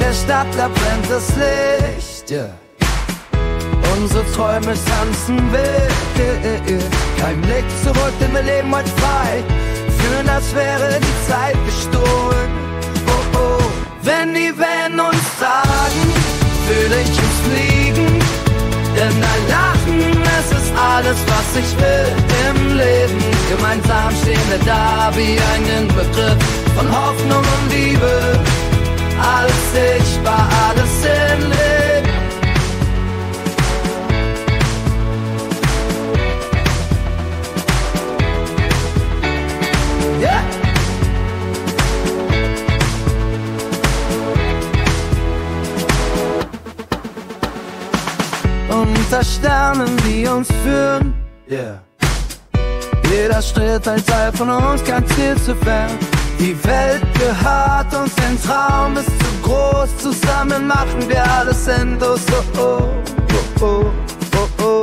der Stadt, da brennt das Licht, yeah. Unsere Träume tanzen wild, kein Blick zurück, denn wir leben heute frei. Fühlen, als wäre die Zeit gestohlen. Oh oh, wenn die Wellen uns tragen, fühle ich uns fliegen. Denn ein Lachen, es ist alles, was ich will im Leben. Gemeinsam stehen wir da wie ein Inbegriff von Hoffnung und Liebe. Alles sichtbar, alles in Leben. Yeah. Unter Sternen, die uns führen, yeah. Jeder Schritt ein Teil von uns, kein Ziel zu fern. Die Welt gehört uns, ein Traum ist zu groß. Zusammen machen wir alles endlos, oh oh, oh oh, oh oh.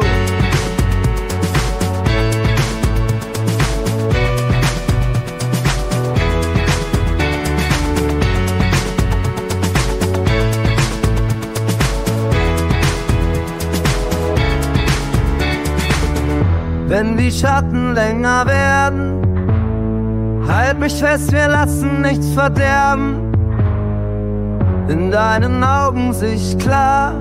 Wenn die Schatten länger werden, halt mich fest, wir lassen nichts verderben. In deinen Augen sicht klar,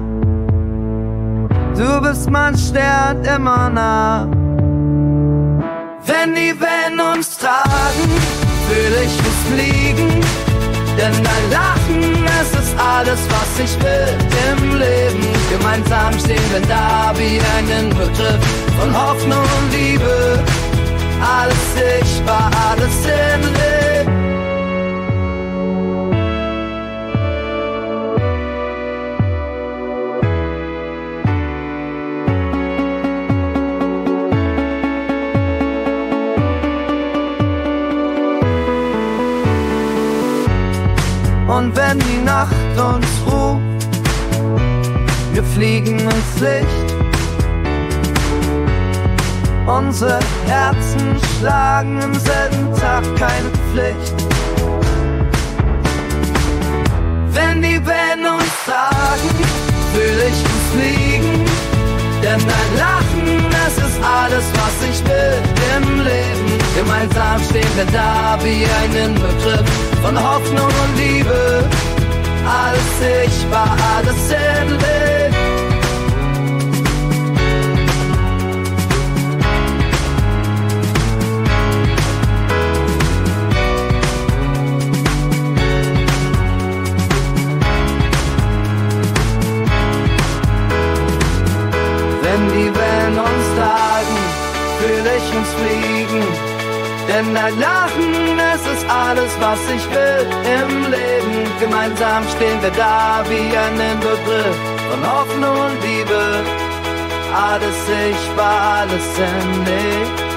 du bist mein Stern immer nah. Wenn die Wellen uns tragen, fühl ich uns fliegen. Denn dein Lachen, es ist alles, was ich will im Leben. Gemeinsam stehen wir da wie ein Inbegriff von Hoffnung und Liebe. Alles sichtbar, alles im Leben. Und wenn die Nacht uns ruft, wir fliegen ins Licht. Unsere Herzen schlagen im selben Tag, keine Pflicht. Wenn die Wellen uns tragen, fühl ich uns fliegen. Denn dein Lachen, es ist alles, was ich will im Leben. Gemeinsam stehen wir da wie ein Inbegriff von Hoffnung und Liebe. Alles sichtbar, alles im Leben. Wenn die Wellen uns tragen, fühl ich uns fliegen. Denn dein Lachen, es ist alles, was ich will im Leben. Gemeinsam stehen wir da wie ein Inbegriff von Hoffnung und Liebe. Alles sichtbar, alles im Licht.